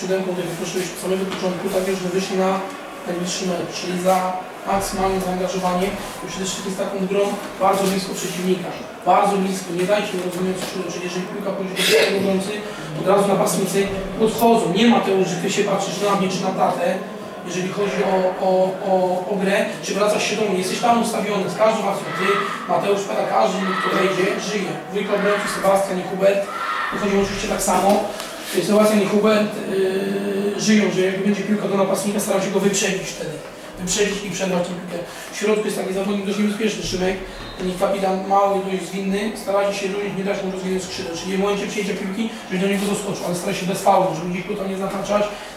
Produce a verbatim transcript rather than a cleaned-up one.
siódemką, tak jak ruszyłeś od samego początku, tak żeśmy wyszli na najbliższy mecz, czyli za maksymalne zaangażowanie i przede wszystkim z taką grą bardzo blisko przeciwnika. Bardzo blisko, nie dajcie mi rozumieć skrzydła, czyli jeżeli piłka pójdzie do pierwszego obrońcy, od razu napastnicy podchodzą. Nie ma tego, że ty się patrzysz na mnie czy na tatę, jeżeli chodzi o, o, o, o grę, czy wracasz się do mnie, jesteś tam ustawiony z każdą akcją, ty, Mateusz, Pera, każdy, kto wejdzie, żyje. Dwójka obrońców, Sebastian i Hubert, wychodzi oczywiście tak samo. Sebastian i Hubert yy, żyją, że jak będzie piłka do napastnika, staram się go wyprzedzić wtedy. Wyprzedzić i przerwać tę piłkę. W środku jest taki zawodnik dość niebezpieczny, Szymek, ten kapitan mały, dość zwinny, stara się również nie dać mu rozwinąć skrzydeł, czyli w momencie przyjęcia piłki, żeby do niego doskoczył, ale stara się bez faulu, żeby gdzieś go tam nie zataczać